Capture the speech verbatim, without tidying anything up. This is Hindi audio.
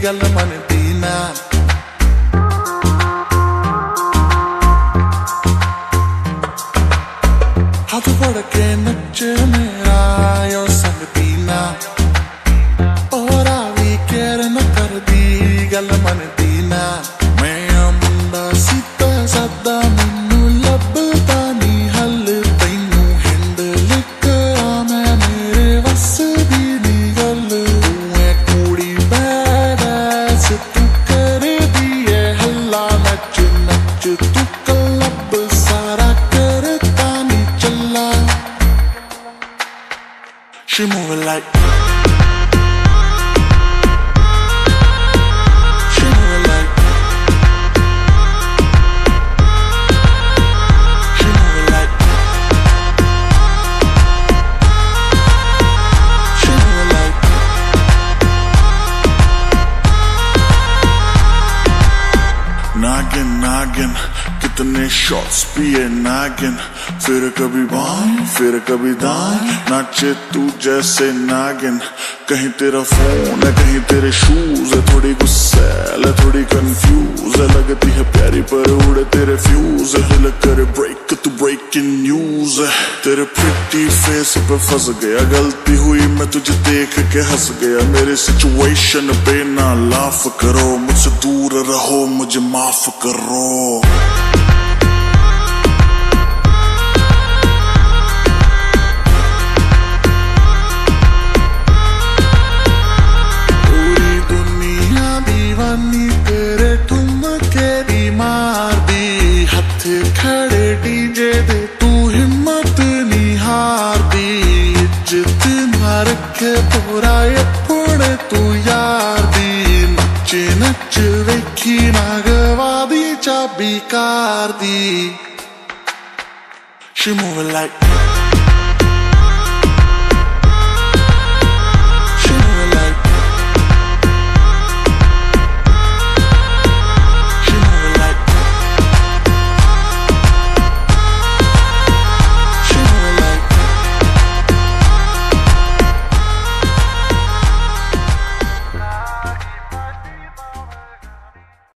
गल मनदी ना हाथ फड़ के नच मेरा यो संगती ना और आवी केर न कर दी गल मनदी ना मैं मुंडा सीता सादा मैनू लभदा नी हल तैनू हैंडल करा मैं मेरे वस दी नी गल तू है कुड़ी बैडैस तू कर दी है हल्ला नच नच तू क्लब सारा करता नी चला She moving like She moving like She moving like She moving like नागिन नागिन कितने शॉट्स पिए नागिन फिर कभी बाएं फिर कभी दाएं नाचे तू जैसे नागिन कहीं तेरा फोन है कहीं तेरे शूज है थोड़ी गुस्सैल है थोड़ी कंफ्यूज है लगती है प्यारी पर उड़े तेरे फ्यूज है दिल करे ब्रेक तू ब्रेकिंग न्यूज है तेरे प्रिटी फेस पे फंस गया गलती हुई मैं तुझे देख के हंस गया मेरे सिचुएशन पे ना लाफ करो मुझसे दूर रहो मुझे माफ करो तेरे ठुमके दी मार दी हथ खड़े डीजे दे तू हिम्मत नहीं हार दी इज्जत मार के पूरा अपने तू यार दी नच नच वेखी ना गवा दी चाबी कार दी She moving like